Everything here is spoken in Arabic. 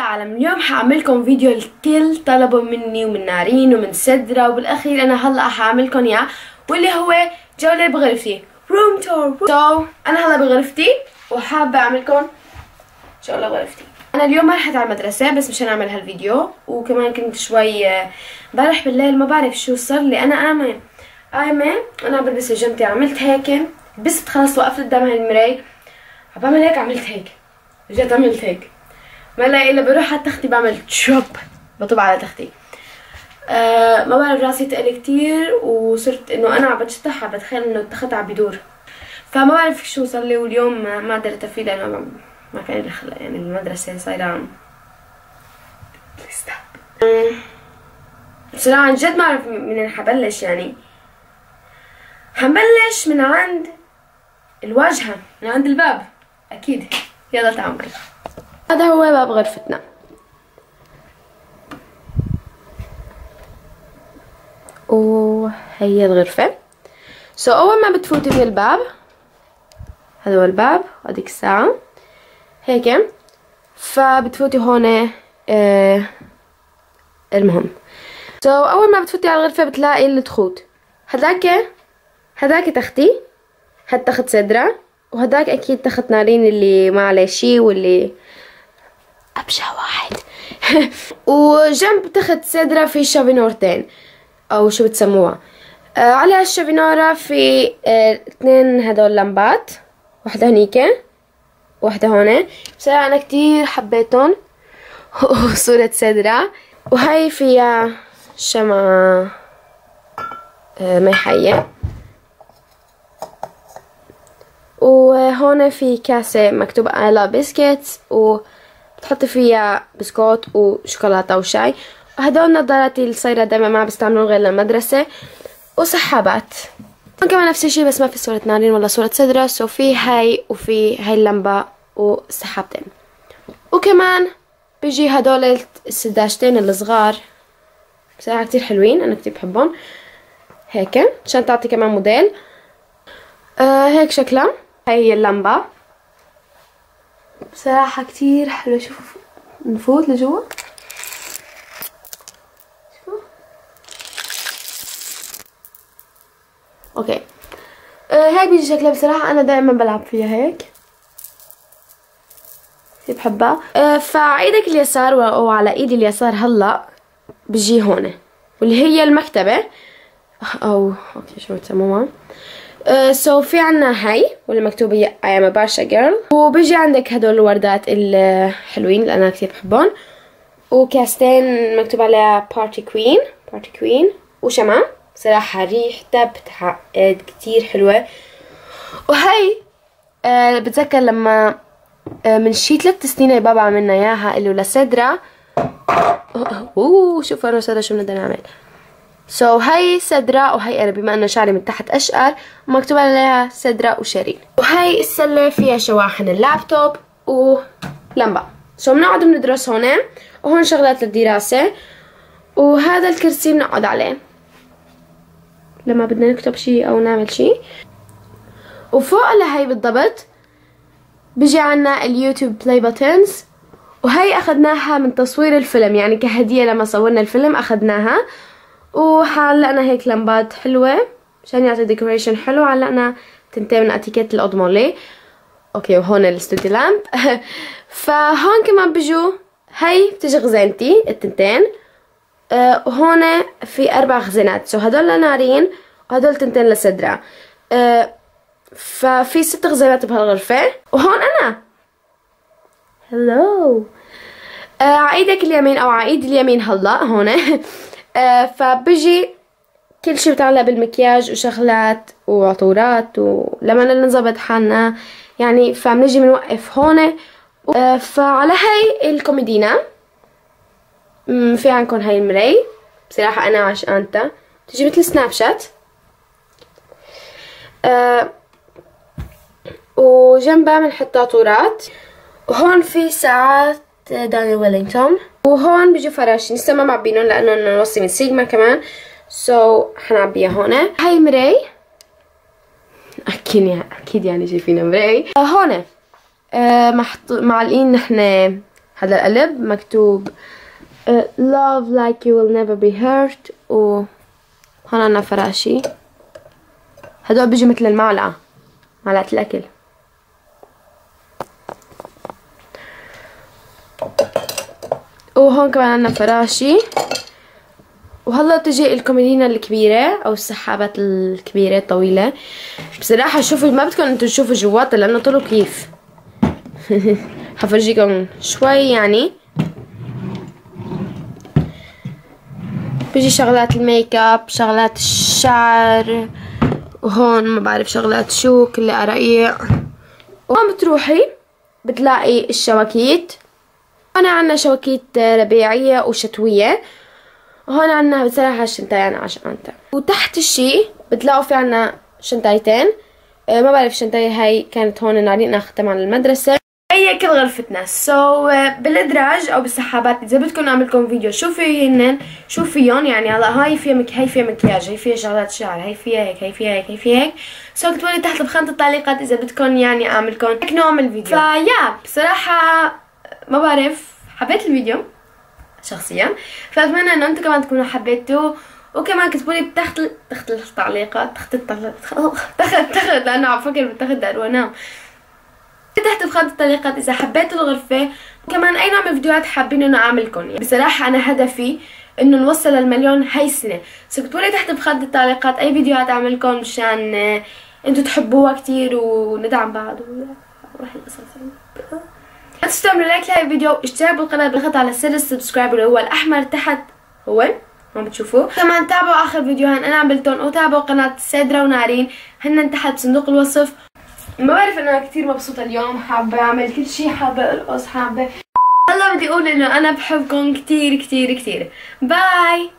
العالم. اليوم حاعملكم فيديو الكل طلبوا مني ومن نارين ومن سدرة، وبالاخير انا هلا حاعملكم اياه، واللي هو جولة بغرفتي، روم تور. انا هلا بغرفتي وحابة اعملكم جولة بغرفتي. انا اليوم ما رحت على المدرسة بس مشان اعمل هالفيديو، وكمان كنت شوي امبارح بالليل ما بعرف شو صار لي، انا قايمة انا بلبس الجنطة، عملت هيك، لبست خلص، وقفت قدام هالمراي بعمل هيك، عملت هيك، رجعت عملت هيك، ما لاقي الا بروح على تختي بعمل تشوب، بطب على تختي. ما بعرف، راسي تقل كتير وصرت انه انا عم بتشطح، عم بتخيل انه التخت عم بيدور، فما بعرف شو صار لي. واليوم ما قدرت افيد لانه ما كان لي خلق، يعني المدرسة صايرة بصراحة عن جد ما اعرف من حبلش. يعني حنبلش من عند الواجهة، من عند الباب اكيد. يلا تعالوا. هذا هو باب غرفتنا، وهي الغرفة. أول ما بتفوتي في الباب، هذا هو الباب، هذيك الساعة هيك، فبتفوتي هون. المهم أول ما بتفوتي على الغرفة بتلاقي التخوت، هداك تختي، هاد تخت سدرة، وهداك أكيد تخت نارين اللي ما عليه شي واللي أبشع واحد. وجنب تخت سدرة في شافينورتين او شو بتسموها. على هالشافينورة في اثنين هدول لمبات، واحدة هنيك واحدة هون. بصراحة انا كتير حبيتهم. وصورة سدرة، وهي فيها شمعة مي حية، وهون في كاسة مكتوب على بسكيتس، وبتحطي فيها بسكوت وشوكولاتة وشاي. وهدول نظاراتي اللي صايرة دايما ما بستعملهم غير للمدرسة، وسحابات كمان نفس الشي بس ما في صورة نارين ولا صورة سدرة. في هاي وفي هاي اللمبة وسحابتين، وكمان بيجي هدول السداشتين الصغار، بصراحة كتير حلوين، انا كتير بحبهم هيك، عشان تعطي كمان موديل. هيك شكلها. هاي هي اللمبة، بصراحة كتير حلوة. شوفوا نفوت لجوا، اوكي. هيك بيجي شكلها. بصراحة انا دائما بلعب فيها هيك، كثير بحبها. فايدك اليسار وعلى ايدي اليسار هلا بيجي هون، واللي هي المكتبة، او اوكي شو بتسموها. في عنا هاي واللي مكتوب هي I am a Barsha girl، وبيجي عندك هدول الوردات الحلوين اللي انا كثير بحبهم، وكاستين مكتوب عليها بارتي كوين، وشمعة صراحة ريحتها بتعقد كتير حلوة. وهي بتذكر لما من شي 3 سنين بابا عملنا اياها اللي لسدرة. شوفوا انا سدرة شو بنقدر نعمل. هي سدرة وهي انا، بما انه شعري من تحت اشقر، مكتوب عليها سدرة وشيرين. وهي السلة فيها شواحن اللابتوب ولمبة. بنقعد بندرس هون، وهون شغلات للدراسة، وهذا الكرسي بنقعد عليه لما بدنا نكتب شي او نعمل شي. وفوق لهي بالضبط بيجي عنا اليوتيوب بلاي باتنز، وهي اخذناها من تصوير الفيلم، يعني كهدية لما صورنا الفيلم اخذناها. وحلقنا هيك لمبات حلوة مشان يعطي ديكوريشن حلو. علقنا تنتين من اتيكيت الاودمولي، اوكي. وهون الاستوديو لامب. فهون كمان بيجوا، هي بتجي غزينتي التنتين، وهون في 4 خزانات. هدول نارين وهدول تنتين لسدرة. ففي 6 خزانات بهالغرفة. وهون انا هلو عايدك اليمين او عايد اليمين هلا هون. فبيجي كل شي بتعلق بالمكياج وشغلات وعطورات، ولما ننظبط حالنا يعني فبنجي بنوقف هون. فعلى هاي الكوميدينا في عندكم هاي المراي، بصراحة انا عشقانتها، بتجي مثل سناب شات. وجنبها بنحط عطورات. وهون في ساعات داني ويلينغتون، وهون بيجوا فراشين لسه ما معبينهم لانه نوصي من سيجما كمان، حنعبيها هون. هاي مراي، اكيد يعني شايفينها مراي. هون معلقين نحن هذا القلب مكتوب love like you will never be hurt. و هون عنا فراشي، هدول بيجي مثل المعلقة، معلقة الأكل. وهون كمان عنا فراشي. وهلا تجي الكوميدينا الكبيرة أو السحابات الكبيرة الطويلة. بصراحة شوفوا، ما بدكم انتوا تشوفوا جواتها لأنه طلعوا كيف. حفرجيكم شوي يعني. بيجي شغلات الميك اب، شغلات الشعر، وهون ما بعرف شغلات شو، كلها قراقيع. وهون بتروحي بتلاقي الشواكيت. هون عنا شواكيت ربيعية وشتوية. هون عنا بصراحة الشنطاية أنا عشقانتها. وتحت الشي بتلاقوا في عنا شنطايتين. ما بعرف الشنطاية هاي كانت هون نارين أخذتها مع المدرسة. هي كل غرفتنا. بالادراج او بالسحابات اذا بدكم اعمل لكم فيديو شو فيهن شو فيهم. يعني هلا هاي فيها هي فيها مكياج، هي فيها شغلات شعر، هي فيها هيك، هي فيها هيك، هي فيها هيك. اكتبوا لي تحت بخانة التعليقات اذا بدكم يعني اعمل لكم هيك نوع من الفيديو. فيا بصراحة ما بعرف، حبيت الفيديو شخصيا، فاتمنى انه انتم كمان تكونوا حبيتوه. وكمان كتبوا لي تحت التعليقات تحت لانه عم فكر بالتخت دار وانام. تحت بخانة التعليقات اذا حبيتوا الغرفة، وكمان اي نوع من الفيديوهات حابين انه اعملكم. يعني بصراحة انا هدفي انه نوصل للمليون هاي السنة. اكتبوا لي تحت بخانة التعليقات اي فيديوهات اعملكم مشان انتوا تحبوها كتير وندعم بعض وروح القصص. لا تنسوا تعملوا لايك لهي الفيديو، اشتراك بالقناة، بالضغط على زر السبسكرايب اللي هو الاحمر تحت، هو بتشوفوه. كمان تابعوا اخر فيديوهن انا عملتهم، وتابعوا قناة سدرة ونارين هن تحت صندوق الوصف. ما بعرف انا كثير مبسوطة اليوم، حابة اعمل كل شيء، حابة ارقص، حابة. هلا بدي اقول انه انا بحبكم كثير كثير كثير. باي.